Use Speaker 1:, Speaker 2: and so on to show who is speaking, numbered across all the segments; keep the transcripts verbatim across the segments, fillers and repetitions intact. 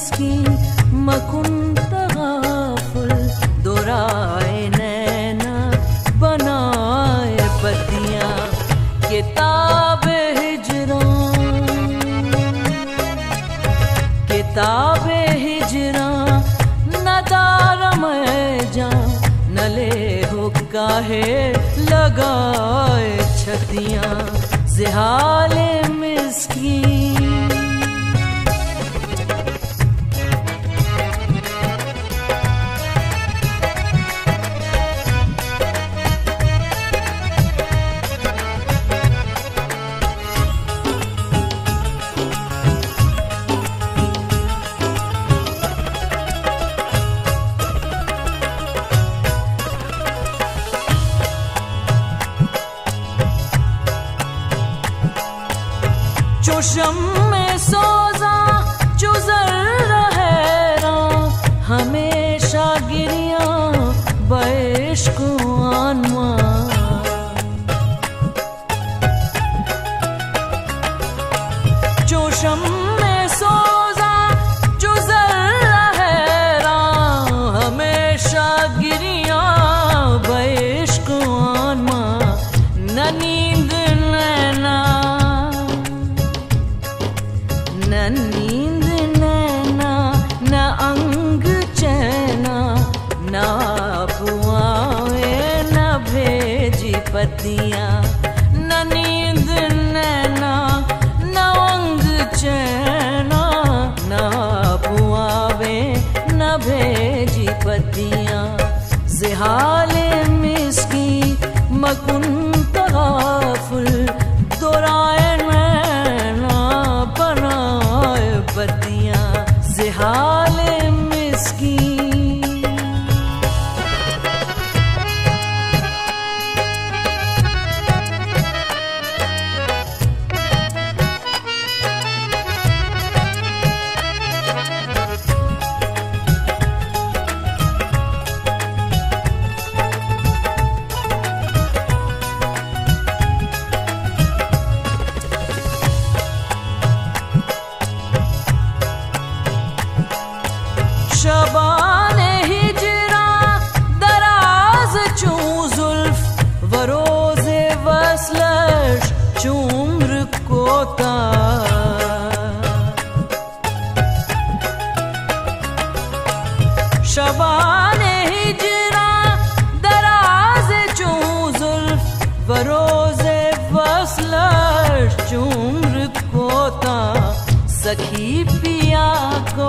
Speaker 1: मिस्कीन मकुन तगाफुल दोराए नैना बनाए पतियां किताब हिजरां किताब हिजरां न दार में जा न ले हो काहे लगाए छतियां ज़िहाले मिस्कीन। जो शम्मे सोजा जो ज़र्रा हैरां हमेशा गिरियां बेइश्क आनवा जो शम्मे सोजा जो ज़र्रा हैरां हमेशा गिरियां बेइश्क आनवा न नींद नैना न नींद नैना न अंग चैना न अफवाहें न भेजी पतियां न नींद नैना न अंग चैना न अफवाहें न भेजी पतियां ज़िहाले मिस्कीन मकुन तगाफुल दोराए बतियां ज़िहाले मिस्कीन। शबाने हिजरा दराज चूं जुल्फ वरोज़े वस्लश चुम्र कोता शबाने हिजरा दराज चूं जुल्फ वरोज़े वस्लश चुम्र कोता सखी पिया को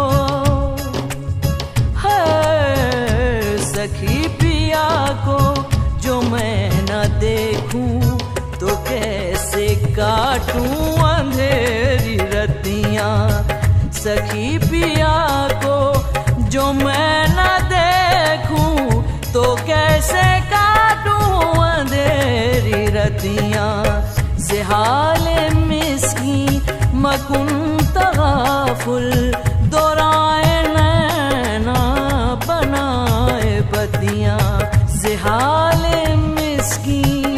Speaker 1: सखी पिया को जो मैं न देखूं तो कैसे काटूं अंधेरी रतियां सखी पिया को जो मैं न देखूं तो कैसे काटूं अंधेरी रतियां ज़िहाले मिस्कीन मकुन तगाफुल दोराए नैना बनाए बतियां ज़िहाले मिस्कीन।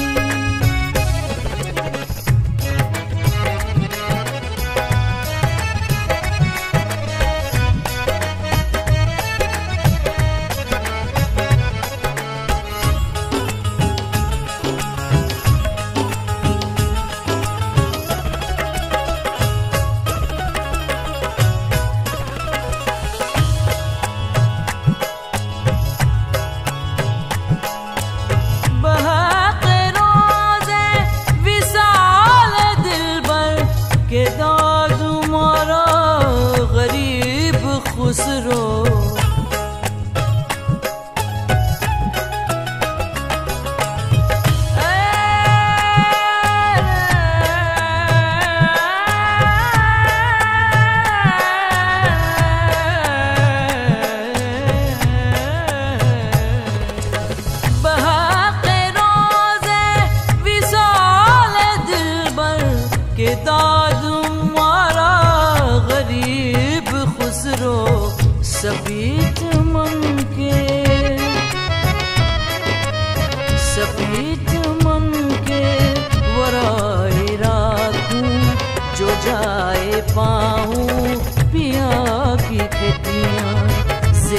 Speaker 1: खुसरो के दाद मारा गरीब खुसरो सभी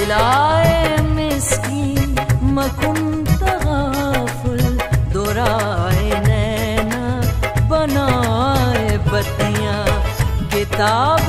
Speaker 1: दिलाए मिस्कीन मकुन तगाफुल, दोराए नैना बनाए बत्तियां, किताब